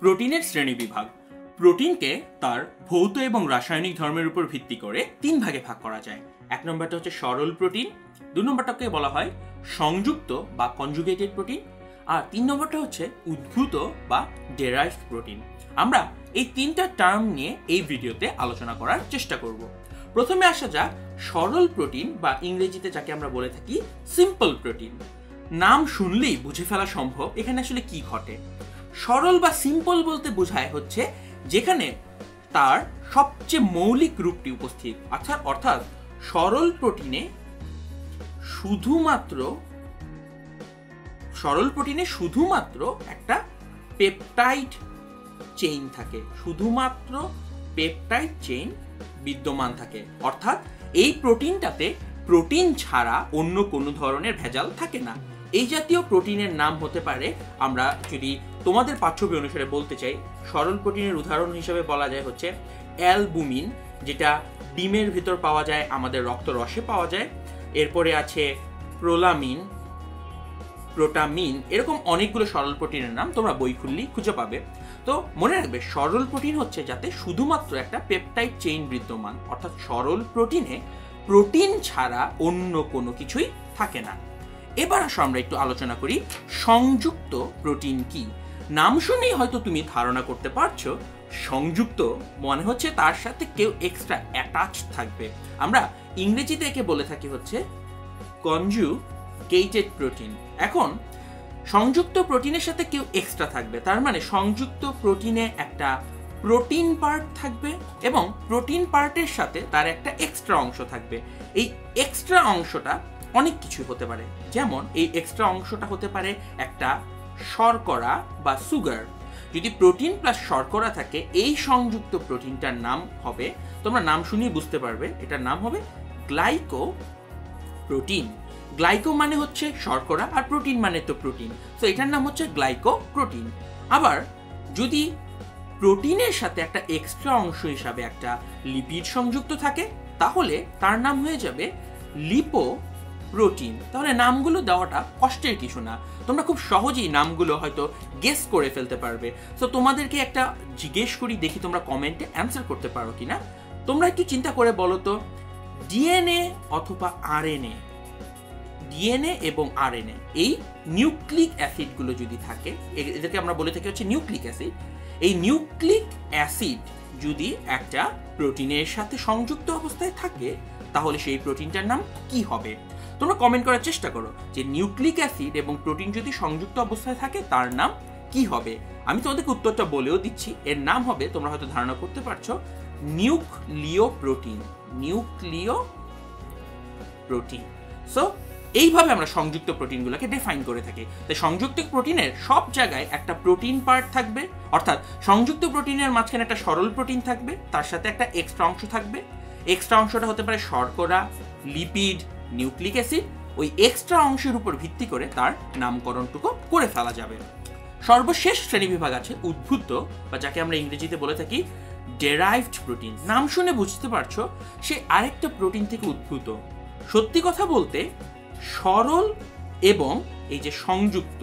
প্রোটিনের শ্রেণীবিভাগ। প্রোটিনকে তার ভৌত এবং রাসায়নিক ধর্মের উপর ভিত্তি করে তিন ভাগে ভাগ করা যায়। এক নম্বরটা হচ্ছে সরল প্রোটিন, দুই নম্বরটাকে বলা হয় সংযুক্ত বা কনজুগেটেড প্রোটিন, আর তিন নম্বরটা হচ্ছে উদ্ভূত বা ডেরাইভড প্রোটিন। আমরা এই তিনটা টার্ম নিয়ে এই ভিডিওতে আলোচনা করার চেষ্টা করব। প্রথমে আসা যাক সরল প্রোটিন বা ইংরেজিতে যাকে আমরা বলে থাকি সিম্পল প্রোটিন। নাম শুনলেই বুঝে ফেলা সম্ভব এখানে আসলে কি ঘটে। সরল বা সিম্পল বলতে বোঝায় হচ্ছে যেখানে তার সবচেয়ে মৌলিক রূপটি উপস্থিত, অর্থাৎ সরল প্রোটিনে শুধুমাত্র একটা পেপটাইড চেইন থাকে, শুধুমাত্র পেপটাইড চেইন বিদ্যমান থাকে, অর্থাৎ এই প্রোটিনটাতে প্রোটিন ছাড়া অন্য কোনো ধরনের ভেজাল থাকে না। এই জাতীয় প্রোটিনের নাম হতে পারে, আমরা যদি তোমাদের পাঠ্যবই অনুসারে বলতে চাই, সরল প্রোটিনের উদাহরণ হিসেবে বলা যায় হচ্ছে অ্যালবুমিন, যেটা ডিমের ভিতর পাওয়া যায়, আমাদের রক্ত রসে পাওয়া যায়। এরপরে আছে প্রোলামিন, প্রোটামিন, এরকম অনেকগুলো সরল প্রোটিনের নাম তোমরা বই খুললেই খুঁজে পাবে। তো মনে রাখবে সরল প্রোটিন হচ্ছে যাতে শুধুমাত্র একটা পেপটাইড চেইন বিদ্যমান, অর্থাৎ সরল প্রোটিনে প্রোটিন ছাড়া অন্য কোনো কিছুই থাকে না। এবার আসো আমরা একটু আলোচনা করি সংযুক্ত প্রোটিন কি। নাম শুনেই হয়তো তুমি ধারণা করতে পারছো সংযুক্ত মানে হচ্ছে তার সাথে কেউ এক্সট্রা অ্যাটাচ থাকবে। আমরা ইংরেজিতে একে বলে থাকি হচ্ছে কনজুগেটেড প্রোটিন। এখন সংযুক্ত প্রোটিনের সাথে কেউ এক্সট্রা থাকবে, তার মানে সংযুক্ত প্রোটিনে একটা প্রোটিন পার্ট থাকবে এবং প্রোটিন পার্টের সাথে তার একটা এক্সট্রা অংশ থাকবে। এই এক্সট্রা অংশটা অনেক কিছু হতে পারে, যেমন এই এক্সট্রা অংশটা হতে পারে একটা শর্করা বা সুগার। যদি প্রোটিন প্লাস শর্করা থাকে, এই সংযুক্ত প্রোটিনটার নাম হবে, তোমরা নাম শুনিয়ে বুঝতে পারবে, এটার নাম হবে গ্লাইকো প্রোটিন। গ্লাইকো মানে হচ্ছে শর্করা আর প্রোটিন মানে তো প্রোটিন, তো এটার নাম হচ্ছে গ্লাইকো প্রোটিন। আবার যদি প্রোটিনের সাথে একটা এক্সট্রা অংশ হিসাবে একটা লিপিড সংযুক্ত থাকে, তাহলে তার নাম হয়ে যাবে লিপো প্রোটিন। তাহলে নামগুলো দেওয়াটা কষ্টের কিছু না, তোমরা খুব সহজেই নামগুলো হয়তো গেস করে ফেলতে পারবে। তো তোমাদেরকে একটা জিজ্ঞেস করি, দেখি তোমরা কমেন্টে অ্যান্সার করতে পারো কিনা। তোমরা একটু চিন্তা করে বলো তো, ডিএনএ অথবা আরএনএ, ডিএনএ এবং আরএনএ এই নিউক্লিক অ্যাসিডগুলো যদি থাকে, এদেরকে আমরা বলে থাকি হচ্ছে নিউক্লিক অ্যাসিড। এই নিউক্লিক অ্যাসিড যদি একটা প্রোটিনের সাথে সংযুক্ত অবস্থায় থাকে, তাহলে সেই প্রোটিনটার নাম কি হবে? তোমরা কমেন্ট করার চেষ্টা করো যে নিউক্লিক অ্যাসিড এবং প্রোটিন যদি সংযুক্ত অবস্থায় থাকে তার নাম কি হবে। আমি তোমাদেরকে উত্তরটা বলেও দিচ্ছি, এর নাম হবে, তোমরা হয়তো ধারণা করতে পারছো, nucleoprotein. Nucleoprotein. So এইভাবে আমরা সংযুক্ত প্রোটিনগুলোকে ডিফাইন করে থাকি। তাই সংযুক্ত প্রোটিনের সব জায়গায় একটা প্রোটিন পার্ট থাকবে, অর্থাৎ সংযুক্ত প্রোটিনের মাঝখানে একটা সরল প্রোটিন থাকবে, তার সাথে একটা এক্সট্রা অংশ থাকবে। এক্সট্রা অংশটা হতে পারে শর্করা, লিপিড, নিউক্লিক অ্যাসিড। ওই এক্সট্রা অংশের উপর ভিত্তি করে তার নামকরণটুকু করে ফেলা যাবে। সর্বশেষ শ্রেণীবিভাগ আছে উদ্ভূত, বা যাকে আমরা ইংরেজিতে বলে থাকি ডেরাইভড প্রোটিন। নাম শুনে বুঝতে পারছো সে আরেকটা প্রোটিন থেকে উদ্ভূত। সত্যি কথা বলতে সরল এবং এই যে সংযুক্ত,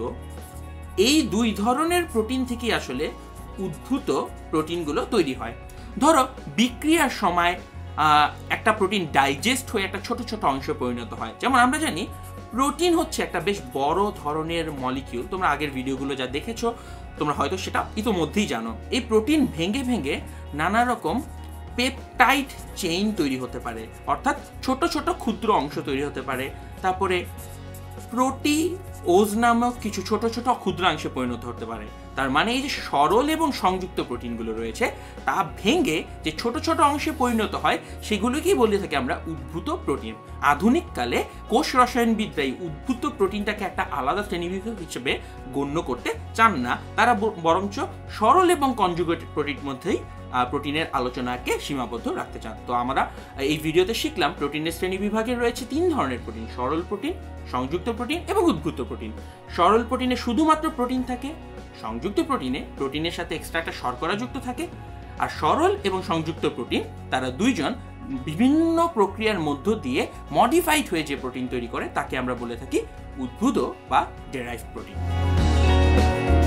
এই দুই ধরনের প্রোটিন থেকে আসলে উদ্ভূত প্রোটিনগুলো তৈরি হয়। ধরো বিক্রিয়ার সময় একটা প্রোটিন ডাইজেস্ট হয়ে একটা ছোট ছোট অংশে পরিণত হয়। যেমন আমরা জানি প্রোটিন হচ্ছে একটা বেশ বড় ধরনের মলিকিউল, তোমরা আগের ভিডিওগুলো যা দেখেছো তোমরা হয়তো সেটা ইতোমধ্যেই জানো। এই প্রোটিন ভেঙে ভেঙে নানা রকম পেপটাইড চেইন তৈরি হতে পারে, অর্থাৎ ছোট ছোট ক্ষুদ্র অংশ তৈরি হতে পারে। তারপরে প্রোটিওজ নামক কিছু ছোট ছোট ক্ষুদ্রাংশে পরিণত হতে পারে। তার মানে এই যে সরল এবং সংযুক্ত প্রোটিনগুলো রয়েছে, তা ভেঙে যে ছোট ছোট অংশে পরিণত হয়, সেগুলোকেই বলে থাকি আমরা উদ্ভূত প্রোটিন। আধুনিক কালে কোষ রসায়নবিদরা এই উদ্ভূত প্রোটিনটাকে একটা আলাদা শ্রেণীবিভাগ হিসেবে গণ্য করতে চান না, তারা বরঞ্চ সরল এবং কনজুগেটেড প্রোটিনের মধ্যেই প্রোটিনের আলোচনাকে সীমাবদ্ধ রাখতে চান। তো আমরা এই ভিডিওতে শিখলাম প্রোটিনের শ্রেণীবিভাগে রয়েছে তিন ধরনের প্রোটিন: সরল প্রোটিন, সংযুক্ত প্রোটিন এবং উদ্ভূত প্রোটিন। সরল প্রোটিনে শুধুমাত্র প্রোটিন থাকে, সংযুক্ত প্রোটিনে প্রোটিনের সাথে এক্সট্রা একটা শর্করা যুক্ত থাকে। আর সরল এবং সংযুক্ত প্রোটিন তারা দুইজন বিভিন্ন প্রক্রিয়ার মধ্য দিয়ে মডিফাইড হয়ে যে প্রোটিন তৈরি করে তাকে আমরা বলে থাকি উদ্ভূত বা ডেরাইভড প্রোটিন।